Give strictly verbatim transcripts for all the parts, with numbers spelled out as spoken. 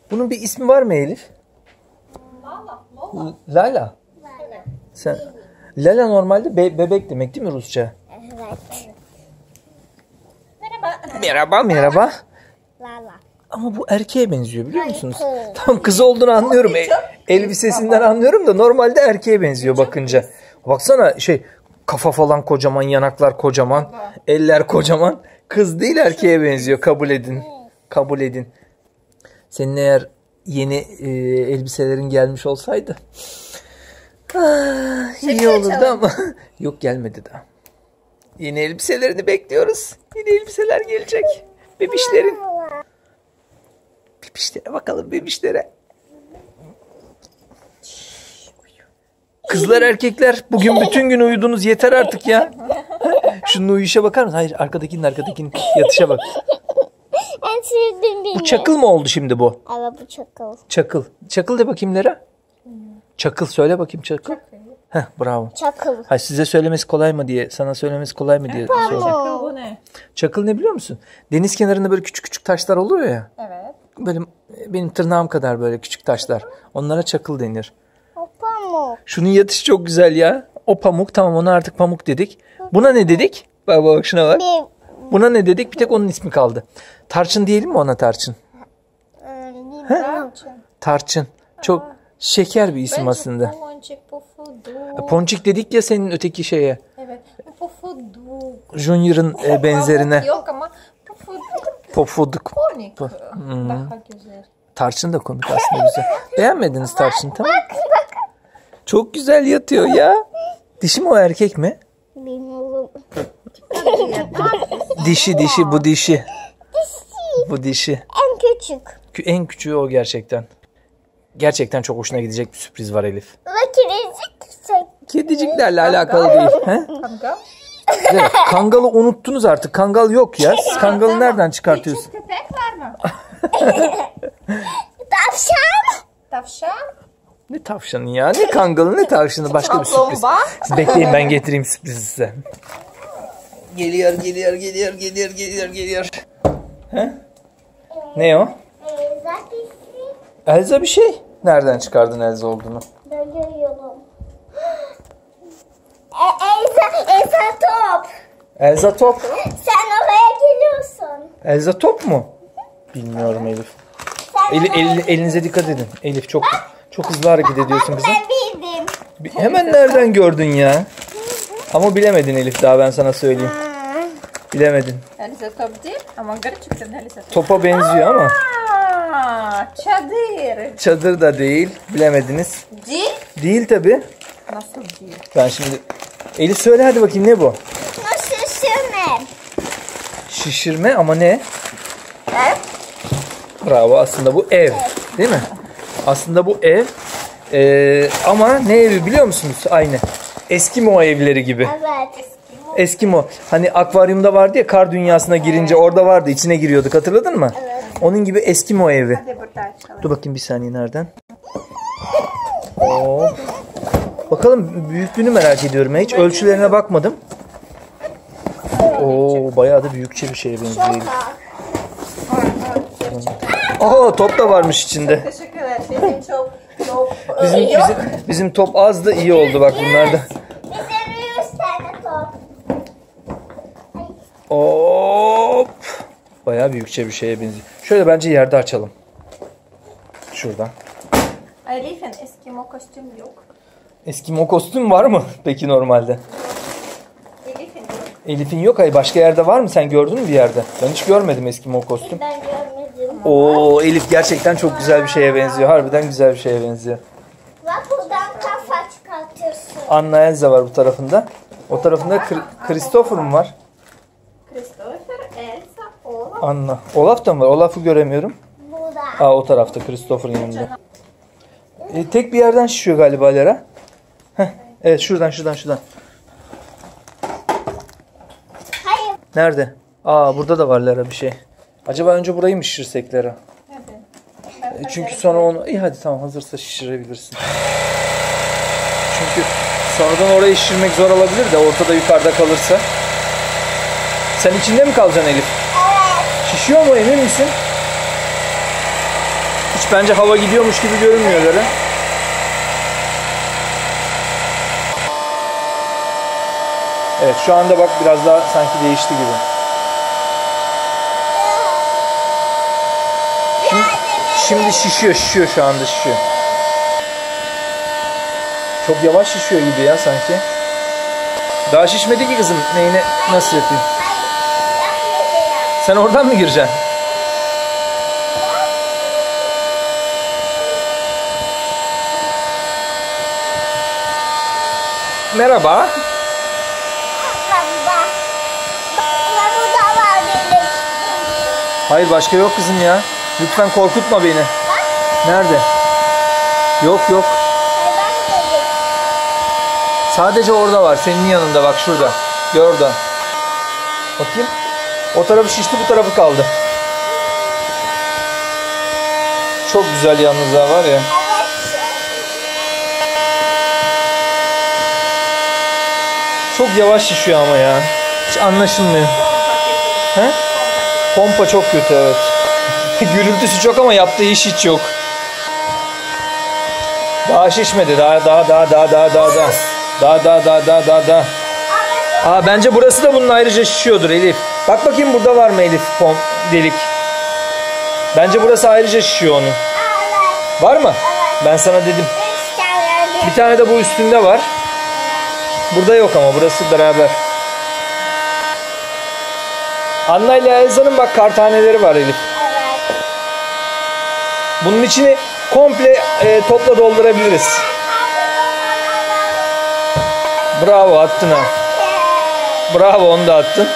Bunun bir ismi var mı Elif? Lala. Lola. Lala. Sen Lala normalde be bebek demek değil mi Rusça? Evet. Merhaba. Merhaba, merhaba. Lala. Ama bu erkeğe benziyor biliyor musunuz? Tam kız olduğunu anlıyorum. E, elbisesinden anlıyorum da normalde erkeğe benziyor bakınca. Baksana şey kafa falan kocaman, yanaklar kocaman, eller kocaman. Kız değil erkeğe benziyor. Kabul edin. Kabul edin. Senin eğer yeni e, elbiselerin gelmiş olsaydı ah, iyi olurdu ama yok gelmedi daha. Yeni elbiselerini bekliyoruz. Yeni elbiseler gelecek. Bebişlerin. Bebişlere bakalım bebişlere. Kızlar erkekler bugün bütün gün uyudunuz yeter artık ya. Şunun uyuyuşa bakar mısın? Hayır arkadakinin arkadakinin yatışa bak. En sevdiğim benim. Bu çakıl mı oldu şimdi bu? Evet bu çakıl. Çakıl. Çakıl de bakayım Lera. Çakıl söyle bakayım çakıl. Heh bravo. Çakıl. Hayır size söylemesi kolay mı diye, sana söylemesi kolay mı diye sordum. Çakıl bu ne? Çakıl ne biliyor musun? Deniz kenarında böyle küçük küçük taşlar oluyor ya. Evet. Böyle benim tırnağım kadar böyle küçük taşlar. Onlara çakıl denir. O pamuk. Şunun yatışı çok güzel ya. O pamuk, tamam ona artık pamuk dedik. Buna ne dedik? Bak bak şuna bak. Bir, Buna ne dedik? Bir tek onun ismi kaldı. Tarçın diyelim mi ona tarçın? e, bir Tarçın. Tarçın. Çok şeker bir isim aslında. Ponçik pofuduk. Ponçik dedik ya senin öteki şeye. Evet. Pofuduk. Junior'ın e, benzerine. Yok ama pofuduk. Pofuduk. Komik. Daha güzel. Tarçın da komik aslında güzel. Beğenmediniz tarçın tamam mı? Çok güzel yatıyor ya. Dişi mi o erkek mi? bilmiyorum. Dişi dişi bu dişi. Bu dişi. En küçük. Kü- En küçüğü o gerçekten. Gerçekten çok hoşuna gidecek bir sürpriz var Elif. Ve kirecik şey. Kediciklerle alakalı değil. He? Kangal. Evet, Kangalı unuttunuz artık. Kangal yok ya. Siz Kangalı nereden çıkartıyorsunuz? Köpek var mı? Tavşan. Tavşan. Ne tavşanı ya? Ne Kangalı ne tavşanı? Başka bir sürpriz. Kaplumbağa. Bekleyin ben getireyim sürprizi size. Geliyor, geliyor, geliyor, geliyor, geliyor, geliyor. He? Ne o? E, zaten Elza bir şey. Nereden çıkardın Elza olduğunu? görüyorum. E, Elsa, Elsa top. Elza top. Sen oraya geliyorsun. Elza top mu? Bilmiyorum Elif. Sen Eli, oraya- el- elinize dikkat edin. Elif çok çok hızlı hareket ediyorsun kızım. Ben bildim. Bir- Hemen nereden gördün ya? Ama bilemedin Elif daha ben sana söyleyeyim. Bilemedin. Elisa top değil ama gerçekten Elisa top. Topa benziyor ama Aa, çadır. çadır da değil. Bilemediniz. Değil. Değil tabi. Nasıl değil? Ben şimdi... Elif söyle hadi bakayım ne bu? Nasıl şişirme? Şişirme ama ne? Ev. Bravo aslında bu ev. Değil mi? Aslında bu ev. Ee, ama ne evi biliyor musunuz? Aynı. Eskimo evleri gibi. Evet. Eskimo. Hani akvaryumda vardı ya kar dünyasına girince orada vardı. İçine giriyorduk hatırladın mı? Evet. Onun gibi Eskimo evi. Hadi burada açalım. Dur bakayım bir saniye nereden? Oo. Bakalım büyüklüğünü merak ediyorum. Hiç ölçülerine bakmadım. Oo bayağı da büyükçe bir şeye benziyor. Aa top da varmış içinde. Teşekkür ederim. Çok çok Bizim yok. bizim bizim top az da iyi oldu bak bunlarda. Bize yüz tane top. Hop. Bayağı büyükçe bir şeye benziyor. Şöyle bence yerde açalım. Şuradan. Elif'in Eskimo kostüm yok. Eskimo kostüm var mı peki normalde? Elif'in yok. Elif'in yok. Hayır başka yerde var mı? Sen gördün mü bir yerde? Ben hiç görmedim Eskimo kostüm. Ben görmedim. Oo Elif gerçekten çok güzel bir şeye benziyor. Harbiden güzel bir şeye benziyor. Bak buradan kafa çıkartıyorsun. Anna Elsa var bu tarafında. O tarafında Kr- Christopher mu var? Christopher, Elsa, Olaf. Anna. Olaf da mı var? Olaf'ı göremiyorum. Burada. Aa o tarafta Christopher'ın yanında. E, tek bir yerden şişiyor galiba Lera. Heh, evet şuradan şuradan şuradan. Hayır. Nerede? Aa burada da var Lera bir şey. Acaba önce burayı mı şişirsek Lera? Hadi. E, çünkü sonra onu... İyi hadi tamam hazırsa şişirebilirsin. Çünkü sonradan orayı şişirmek zor olabilir de ortada yukarıda kalırsa. Sen içinde mi kalacaksın Elif? Evet. Şişiyor mu emin misin? Hiç bence hava gidiyormuş gibi görünmüyor Lara. Evet, şu anda bak biraz daha sanki değişti gibi. Şimdi, şimdi şişiyor, şişiyor şu anda şişiyor. Çok yavaş şişiyor gibi ya sanki. Daha şişmedi ki kızım. Neyine nasıl yapayım? Sen oradan mı gireceksin? Merhaba. Baba. Baba burada var benim. Hayır, başka yok kızım ya. Lütfen korkutma beni. Nerede? Yok yok. Sadece orada var. Senin yanında bak şurada. Gör oradan. Bakayım. O tarafı şişti, bu tarafı kaldı. Çok güzel yalnız ha, var ya. Çok yavaş şişiyor ama ya. Hiç anlaşılmıyor. He? Pompa çok kötü, evet. Gürültüsü çok ama yaptığı iş hiç yok. Daha şişmedi. Daha daha daha daha daha daha daha. Daha daha daha daha daha daha. Aa, bence burası da bunun ayrıca şişiyordur Elif. Bak bakayım burada var mı Elif pom delik. Bence burası ayrıca şişiyor onun. Var mı? Ben sana dedim. Bir tane de bu üstünde var. Burada yok ama burası beraber. Anna ile Elza'nın bak kar taneleri var Elif. Bunun içini komple e, topla doldurabiliriz. Bravo, attın ha. Bravo, onu da attın.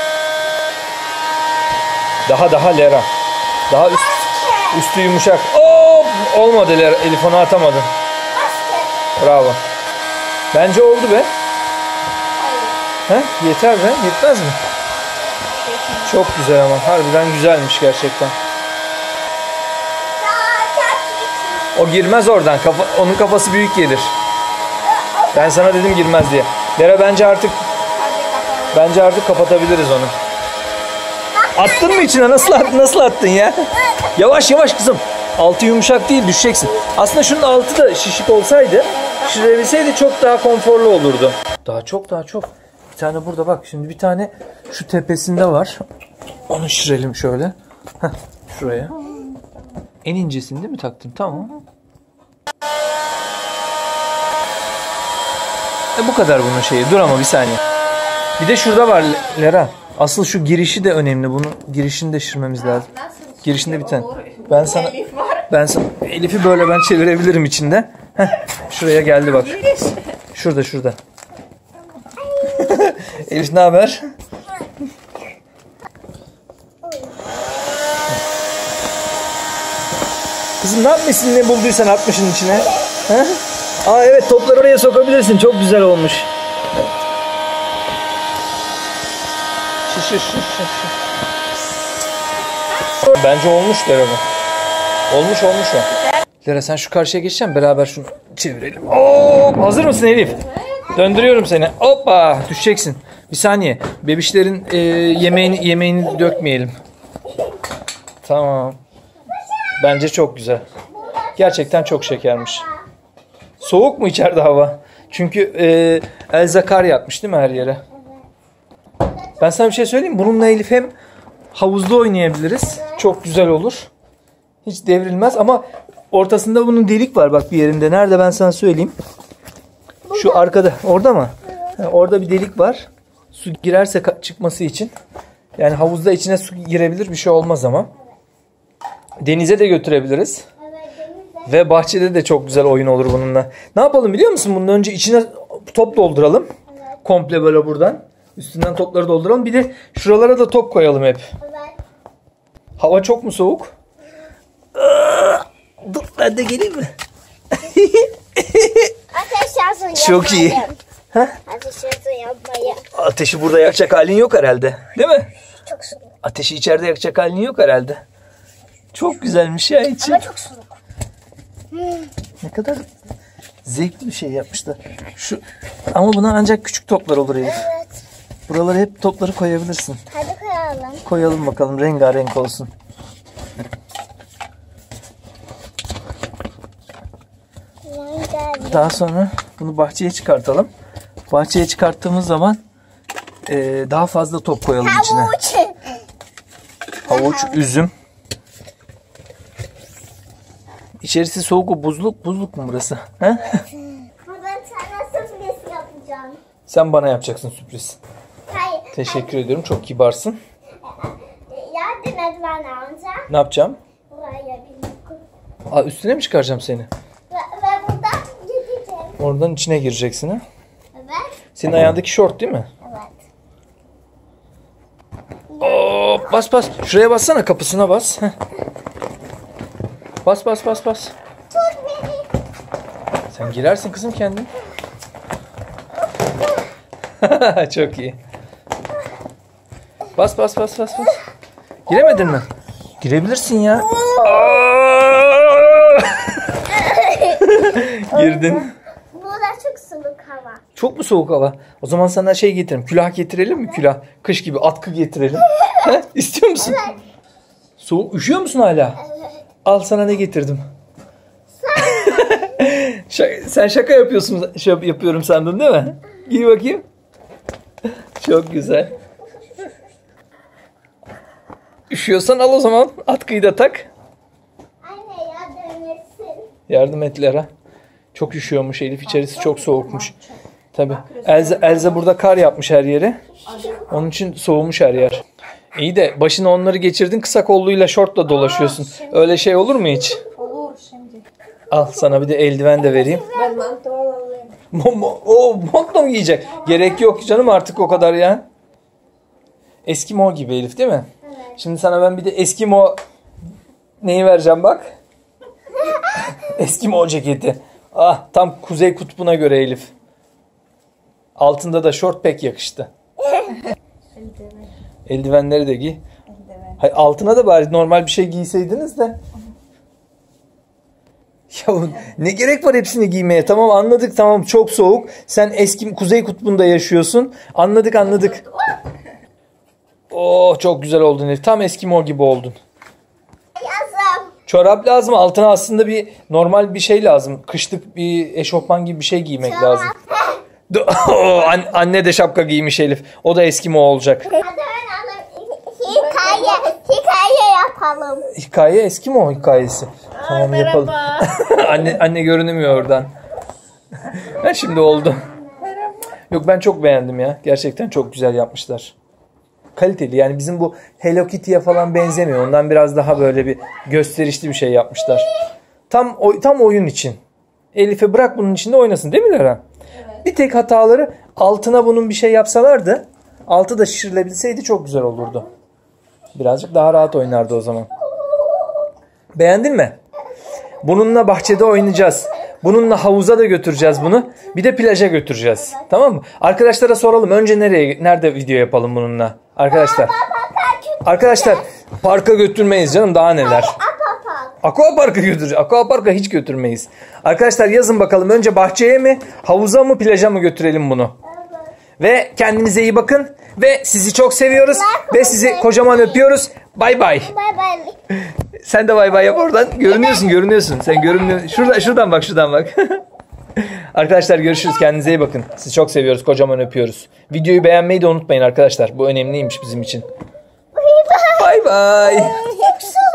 Daha daha Lera. Daha üst, üstü yumuşak. Hop! Olmadı Lera. Elif, onu atamadın. Bravo. Bence oldu be. He? Yeter be. Yetmez mi? Çok güzel ama. Harbiden güzelmiş gerçekten. O girmez oradan. Kafa, onun kafası büyük gelir. Ben sana dedim girmez diye. Lera, bence artık bence artık kapatabiliriz onu. Attın mı içine? Nasıl attın? Nasıl attın ya? Yavaş yavaş kızım. Altı yumuşak değil, düşeceksin. Aslında şunun altı da şişik olsaydı, şişirebilseydi çok daha konforlu olurdu. Daha çok daha çok. Bir tane burada bak. Şimdi bir tane şu tepesinde var. Onu şişirelim şöyle. Heh, şuraya. En incesini değil mi taktın? Tamam. E bu kadar bunun şeyi. Dur ama bir saniye. Bir de şurada var Lera. Asıl şu girişi de önemli. Bunun girişini de şişirmemiz lazım. Girişinde bir tane. Ben sana ben sana Elif'i böyle ben çevirebilirim içinde. Heh, şuraya geldi bak. Şurada şurada. Elif ne haber? Kızım ne yapmışsın, ne bulduysan atmışsın içine. Ha? Aa evet, topları oraya sokabilirsin. Çok güzel olmuş. Şiş şiş şiş şiş. Bence olmuş Lera. Olmuş olmuş o. Lera, sen şu karşıya geçeceksin, beraber şunu çevirelim. Oo, hazır mısın Elif? Döndürüyorum seni. Hoppa, düşeceksin. Bir saniye. Bebişlerin e, yemeğini yemeğini dökmeyelim. Tamam. Bence çok güzel. Gerçekten çok şekermiş. Soğuk mu içeride hava? Çünkü e, Elza kar yapmış değil mi her yere? Ben sana bir şey söyleyeyim. Bununla Elif hem havuzda oynayabiliriz. Çok güzel olur. Hiç devrilmez ama ortasında bunun delik var bak bir yerinde. Nerede, ben sana söyleyeyim. Şu arkada. Orada mı? Ha, orada bir delik var. Su girerse çıkması için. Yani havuzda içine su girebilir, bir şey olmaz ama. Denize de götürebiliriz. Ve bahçede de çok güzel oyun olur bununla. Ne yapalım biliyor musun? Bunun önce içine top dolduralım. Komple böyle buradan. Üstünden topları dolduralım. Bir de şuralara da top koyalım hep. Hava çok mu soğuk? Dur ben de geleyim mi? Ateş yazın Çok iyi. Ha? Ateş yazın yapmayı. Ateşi burada yakacak halin yok herhalde. Değil mi? Çok soğuk. Ateşi içeride yakacak halin yok herhalde. Çok güzelmiş ya içi. Ama çok soğuk. Ne kadar zevkli bir şey yapmışlar. Şu ama buna ancak küçük toplar olur Elif. Evet. Buralara hep topları koyabilirsin. Hadi koyalım. Koyalım bakalım, rengarenk olsun. Daha sonra bunu bahçeye çıkartalım. Bahçeye çıkarttığımız zaman e, daha fazla top koyalım içine. Havuç. Havuç, üzüm. İçerisi soğuk, o buzluk. Buzluk mu burası? He? Buradan sana sürpriz yapacağım. Sen bana yapacaksın sürpriz. Hayır. Teşekkür ediyorum. Çok kibarsın. Yardım et bana amca. Ne yapacağım? Buraya bir Aa, üstüne mi çıkaracağım seni? Ve, ve buradan gideceğim. Oradan içine gireceksin ha? Evet. Senin ayağındaki şort değil mi? Evet. Oo, bas bas. Şuraya bassana, kapısına bas. Heh. Bas bas bas bas. Tut beni. Sen girersin kızım kendin. Çok iyi. Bas bas bas bas bas. Giremedin mi? Girebilirsin ya. Girdin. Burada çok soğuk hava. Çok mu soğuk hava? O zaman sana şey getirelim. Külah getirelim mi? Külah. Kış gibi atkı getirelim. Ha? İstiyor musun? Soğuk. Üşüyor musun hala? Evet. Al sana ne getirdim. Şaka- sen şaka yapıyorsun, şey yap- yapıyorum sandın değil mi? Giy bakayım. Çok güzel. Üşüyorsan al o zaman. Atkıyı da tak. Anne yardım etsin. Yardım et Lara. Çok üşüyormuş Elif. İçerisi çok soğukmuş. Tabii. Elza, Elza burada kar yapmış her yere. Onun için soğumuş her yer. İyi de başına onları geçirdin. Kısa kolluyla şortla dolaşıyorsun. Öyle şey olur mu hiç? Olur şimdi. Al sana bir de eldiven de vereyim. Ben mantol alayım. Mo- mo- O montla mı giyecek? Gerek yok canım artık o kadar ya. Eskimo gibi Elif değil mi? Evet. Şimdi sana ben bir de Eskimo neyi vereceğim bak. Eskimo ceketi. Ah tam Kuzey Kutbu'na göre Elif. Altında da şort pek yakıştı. Eldiven. Eldivenleri de giy. Eldiven. Hayır, altına da bari normal bir şey giyseydiniz de. Ya ne gerek var hepsini giymeye? Tamam anladık, tamam çok soğuk. Sen eski Kuzey Kutbu'nda yaşıyorsun. Anladık anladık. Oh çok güzel oldun Elif. Tam Eskimo gibi oldun. Yazım. Çorap lazım. Altına aslında bir normal bir şey lazım. Kışlık bir eşofman gibi bir şey giymek lazım. Oh, an- anne de şapka giymiş Elif. O da Eskimo olacak. Hadi ben alayım. Hikaye, hikaye yapalım. Hikaye Eskimo hikayesi. Tamam yapalım. anne anne görünmüyor oradan. Ha, şimdi oldu. Yok ben çok beğendim ya. Gerçekten çok güzel yapmışlar. Kaliteli yani bizim bu Hello Kitty'ye falan benzemiyor. Ondan biraz daha böyle bir gösterişli bir şey yapmışlar. Tam oy- tam oyun için. Elif'e bırak bunun içinde oynasın değil mi Lara? Evet. Bir tek hataları altına bunun bir şey yapsalardı, altı da şişirilebilseydi çok güzel olurdu. Birazcık daha rahat oynardı o zaman. Beğendin mi? Bununla bahçede oynayacağız. Bununla havuza da götüreceğiz bunu. Bir de plaja götüreceğiz. Tamam mı? Arkadaşlara soralım. Önce nereye nerede video yapalım bununla? Arkadaşlar. Arkadaşlar parka götürmeyiz canım daha neler. Aqua parka götüreceğiz. Aqua parka hiç götürmeyiz. Arkadaşlar yazın bakalım önce bahçeye mi, havuza mı, plaja mı götürelim bunu? Ve kendinize iyi bakın ve sizi çok seviyoruz ve sizi kocaman öpüyoruz. Bay bay. Bay bay. Sen de bay bay yap oradan. Görünüyorsun, görünüyorsun. Sen görünüyorsun. Şurada, şuradan bak, şuradan bak. Arkadaşlar görüşürüz. Kendinize iyi bakın. Sizi çok seviyoruz. Kocaman öpüyoruz. Videoyu beğenmeyi de unutmayın arkadaşlar. Bu önemliymiş bizim için. Bay bay. Çok soğuk.